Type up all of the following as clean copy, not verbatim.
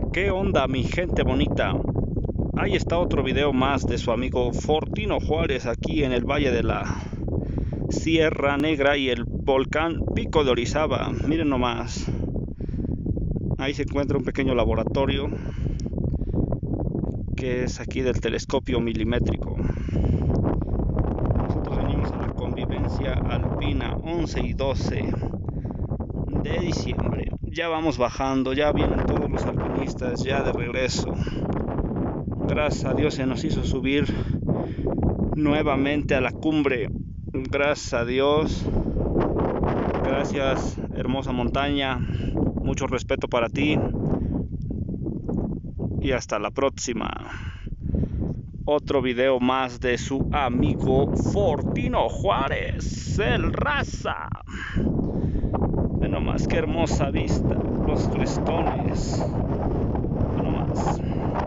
¿Qué onda, mi gente bonita? Ahí está otro video más de su amigo Fortino Juárez aquí en el Valle de la Sierra Negra y el volcán Pico de Orizaba. Miren nomás. Ahí se encuentra un pequeño laboratorio que es aquí del telescopio milimétrico. Nosotros venimos a la convivencia alpina 11 y 12 de diciembre. Ya vamos bajando, ya vienen todos los alpinistas ya de regreso. Gracias a Dios se nos hizo subir nuevamente a la cumbre. Gracias a Dios. Gracias, hermosa montaña. Mucho respeto para ti. Y hasta la próxima. Otro video más de su amigo Fortino Juárez, el Raza. Ve nomás qué hermosa vista. Los crestones. Ve nomás.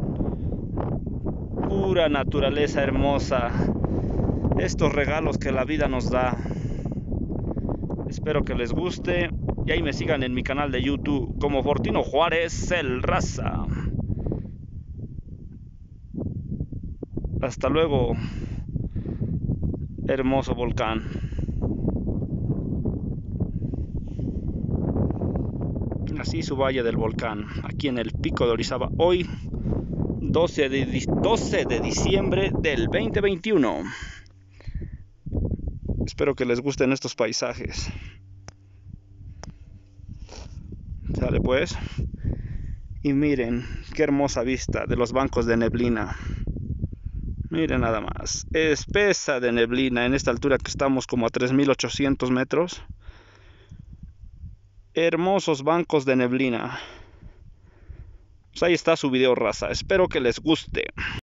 Pura naturaleza hermosa. Estos regalos que la vida nos da. Espero que les guste y ahí me sigan en mi canal de YouTube como Fortino Juárez, el Raza. Hasta luego, hermoso volcán. Así su valle del volcán, aquí en el Pico de Orizaba, hoy 12 de diciembre del 2021. Espero que les gusten estos paisajes. Sale pues. Y miren qué hermosa vista de los bancos de neblina. Miren nada más. Espesa de neblina en esta altura que estamos como a 3800 metros. Hermosos bancos de neblina. Pues ahí está su video, raza. Espero que les guste.